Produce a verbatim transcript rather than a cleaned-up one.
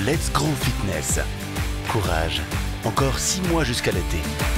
Let's Grand Fitness. Courage, encore six mois jusqu'à l'été.